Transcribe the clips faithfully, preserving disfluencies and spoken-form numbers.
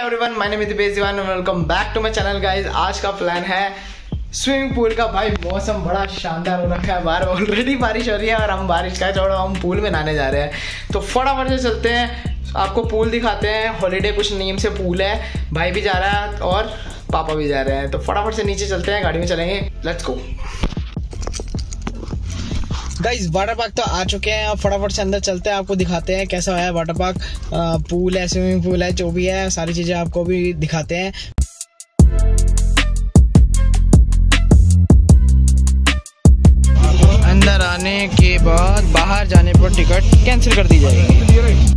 Everyone, my name is Dipesh Diwan and welcome back to my channel guys. आज का plan है swimming pool का। भाई मौसम बड़ा शानदार हो रखा है, बाहर ऑलरेडी बारिश हो रही है और हम बारिश का छोड़ो हम पूल में नहाने जा रहे हैं। तो फटाफट से चलते हैं, आपको पूल दिखाते हैं। हॉलीडे कुछ नेम से पूल है, भाई भी जा रहा है और पापा भी जा रहे हैं। तो फटाफट से नीचे चलते हैं, गाड़ी में चलेंगे, let's go. Guys water park तो आ चुके हैं, अब फटाफट से अंदर चलते हैं, आपको दिखाते हैं कैसा है वाटर पार्क। पूल है, स्विमिंग पूल है, जो भी है सारी चीज़ें आपको भी दिखाते हैं। अंदर आने के बाद बाहर जाने पर टिकट कैंसिल कर दी जाएगी।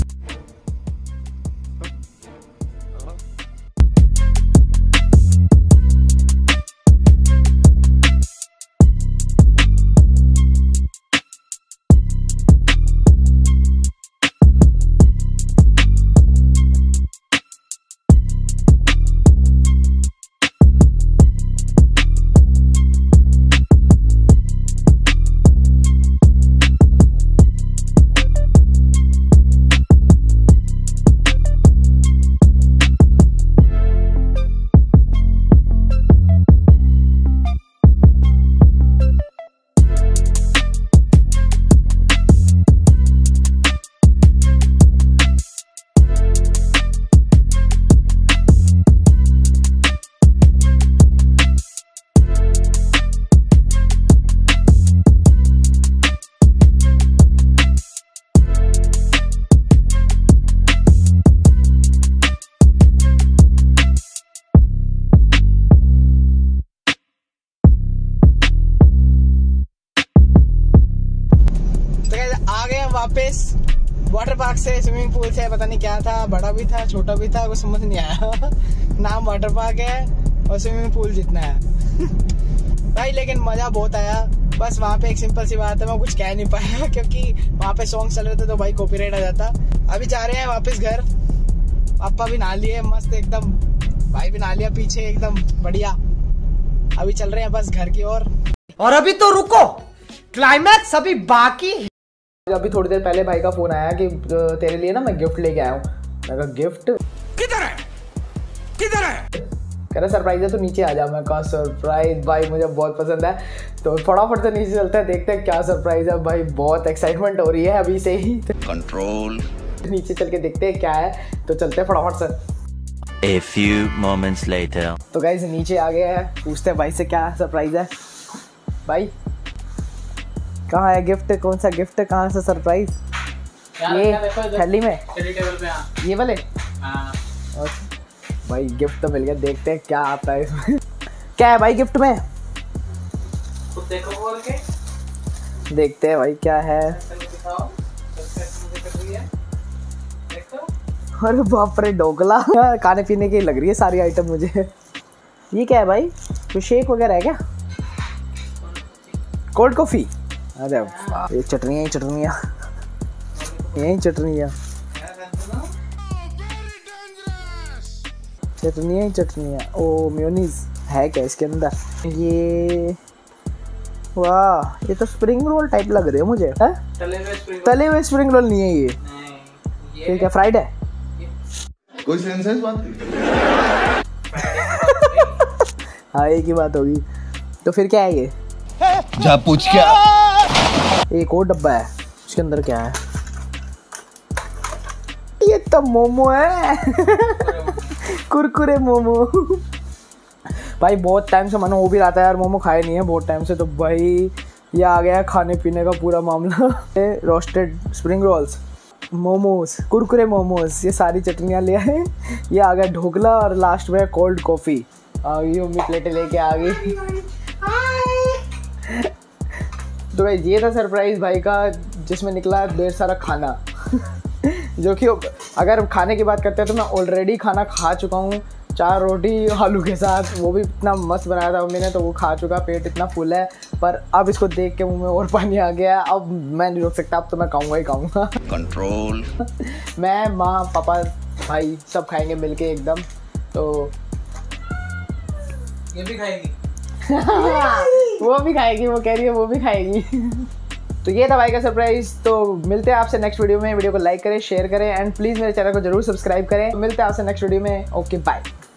वापस वाटर पार्क से, स्विमिंग पूल से, पता नहीं क्या था, बड़ा भी था छोटा भी था, कुछ समझ नहीं आया। नाम वाटर पार्क है और स्विमिंग पूल जितना है भाई, लेकिन मजा बहुत आया। बस वहाँ पे एक सिंपल सी बात है, मैं कुछ कह नहीं पाया क्योंकि वहाँ पे सॉन्ग चल रहे थे तो भाई कॉपीराइट आ जाता। अभी जा रहे हैं वापस घर, पापा भी नहा लिए मस्त एकदम, भाई भी नहा लिया पीछे एकदम बढ़िया। अभी चल रहे हैं बस घर की ओर। और अभी तो रुको, क्लाइमैक्स अभी बाकी। अभी थोड़ी देर पहले भाई का फोन आया कि तेरे लिए ना मैं गिफ्ट लेके आया हूँ। मैं कहा गिफ्ट किधर है किधर है? कह रहा सरप्राइज है तो नीचे आ जा। मैं कहा सरप्राइज भाई मुझे बहुत पसंद है, तो फटाफट से नीचे चलते हैं, देखते हैं क्या सरप्राइज है। भाई बहुत एक्साइटमेंट हो रही है अभी से ही। कंट्रोल नीचे चल के देखते हैं क्या है, तो चलते हैं फटाफट से। A few moments later. तो गाइस नीचे आ गए हैं, पूछते हैं भाई से क्या सरप्राइज है। भाई कहाँ है गिफ्ट, कौन सा गिफ्ट है, कहाँ से सरप्राइज? ये थैली में, टेबल पे, ये वाले। हाँ। भाई गिफ्ट तो मिल गया, देखते हैं क्या आता है इसमें। क्या है भाई गिफ्ट में? खुद देखो बोल के देखते हैं भाई क्या है। अरे बाप रे, ढोकला। खाने पीने की लग रही है सारी आइटम मुझे। ये क्या है भाई, कोई शेक वगैरह है क्या? Cold coffee. अरे वाह, ये चटनियाँ ही चटनियाँ, यही चटनियाँ चटनियाँ ही चटनियाँ। ओ मेयोनीज है क्या इसके अंदर? ये वाह, ये तो स्प्रिंग रोल टाइप लग रहे हैं मुझे। है तले हुए स्प्रिंग रोल नहीं है ये? ये, ये क्या फ्राइड है? कोई सेंस है इस बात की? हाँ एक ही बात होगी। तो फिर क्या है ये? जा पूछ क्या। एक और डब्बा है, उसके अंदर क्या है? ये तो मोमो है। कुरकुरे मोमो। भाई बहुत टाइम से मन हो भी रहा था यार, मोमो खाए नहीं है बहुत टाइम से, तो भाई ये आ गया खाने पीने का पूरा मामला। Roasted spring rolls, momos, Kurkure momos, ये सारी चटनियाँ ले आए। ये आ गया ढोकला और लास्ट में कोल्ड कॉफ़ी। आ गई मम्मी, प्लेटें लेके आ गई। तो भाई ये था सरप्राइज भाई का, जिसमें निकला ढेर सारा खाना। जो कि अगर खाने की बात करते हैं तो मैं ऑलरेडी खाना खा चुका हूँ, चार रोटी आलू के साथ, वो भी इतना मस्त बनाया था मम्मी ने, तो वो खा चुका, पेट इतना फुल है। पर अब इसको देख के मुंह में और पानी आ गया, अब मैं नहीं रोक सकता, अब तो मैं खाऊंगा ही खाऊंगा। कंट्रोल। मैं, माँ, पापा, भाई सब खाएंगे मिलके एकदम। तो ये भी खाएगी। वो भी खाएगी, वो कह रही है वो भी खाएगी। तो ये था भाई का सरप्राइज। तो मिलते हैं आपसे नेक्स्ट वीडियो में। वीडियो को लाइक करें, शेयर करें एंड प्लीज मेरे चैनल को जरूर सब्सक्राइब करें। मिलते हैं आपसे नेक्स्ट वीडियो में। Okay bye.